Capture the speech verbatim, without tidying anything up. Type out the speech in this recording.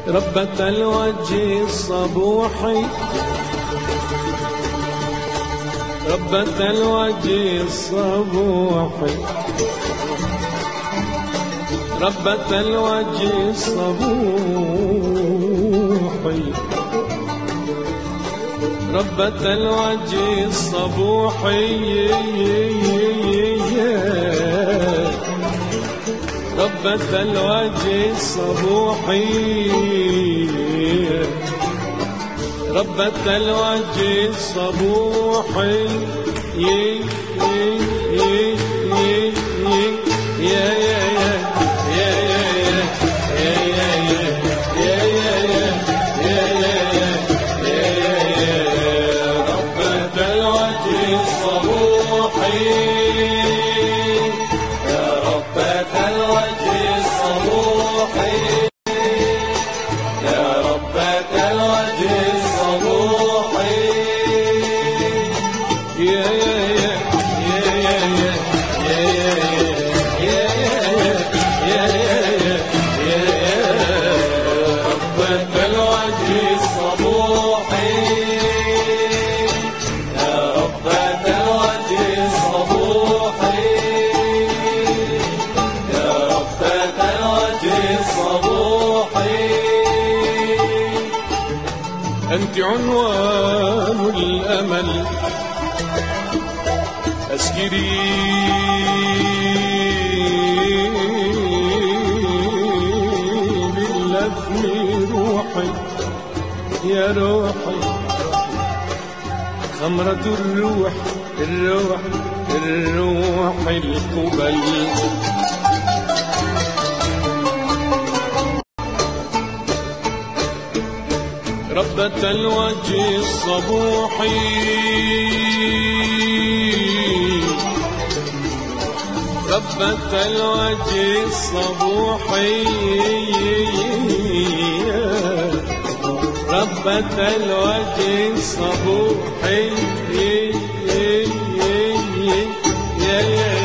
ربة الوجه الصبوحي، ربة الوجه الصبوحي، ربة الوجه الصبوحي، ربة الوجه الصبوحي، ربة الوجه الصبوحي، ربة الوجه الصبوحي، يا يا يا أنت عنوان الأمل، أسكري باللثم روحي يا روحي، خمرة الروح الروح الروح القبل، ربة الوجه الصبوحي، ربة الوجه الصبوحي، ربة الوجه الصبوحي، يا يا